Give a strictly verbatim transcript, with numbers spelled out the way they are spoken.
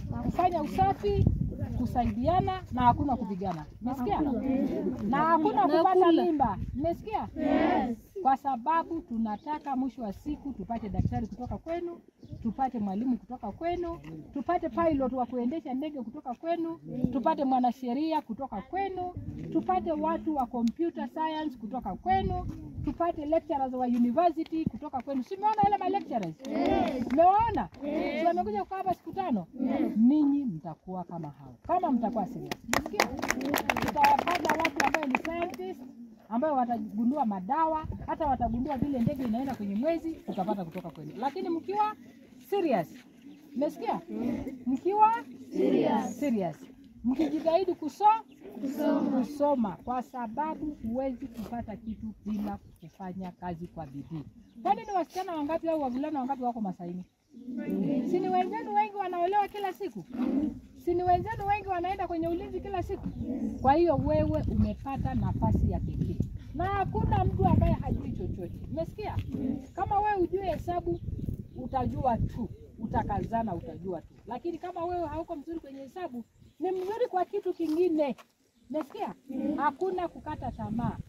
kufanya usafi, kusaidiana na hakuna kupigana. Umesikia? Na hakuna kupata mimba. Umesikia? Yes. Kwa sababu tunataka mwisho wa siku tupate daktari kutoka kwenu, tupate mwalimu kutoka kwenu, tupate pilot wa kuendesha ndege kutoka kwenu, tupate mwanasheria kutoka kwenu, tupate watu wa computer science kutoka kwenu, tupate lecturers wa university kutoka kwenu. Simeona wale ma lecturers? Yes. Umeona? Yes. Tumekuja kukaa hapa siku tano. Yes. Ninyi mtakuwa kama hao. Kama mtakuwa serious. Umesikia? Tutawapata watu ambao ni scientists, ambao watagundua madawa, hata watagundua vile ndege inaenda kwenye mwezi, tutapata kutoka kwenu. Lakini mkiwa serious. Umesikia? Mkiwa Serious. Serious. Mkijitahidi kusoma, Kusoma. kusoma kwa sababu huwezi kupata kitu bila kufanya kazi kwa bidii. Kwani ni wasichana wangapi au wavulana wangapi wako masaini? Si ni wenzenu wengi wanaolewa kila siku? Si ni wenzenu wengi wanaenda kwenye ulinzi kila siku? Kwa hiyo wewe umepata nafasi ya pekee. Na hakuna mtu ambaye hajui chochote. Umesikia? Kama wewe ujue hesabu, utajua tu. Utakazana utajua tu. Lakini kama wewe hauko mzuri kwenye hesabu, ni mzuri kwa kitu kingine. Umesikia? Hakuna kukata tamaa.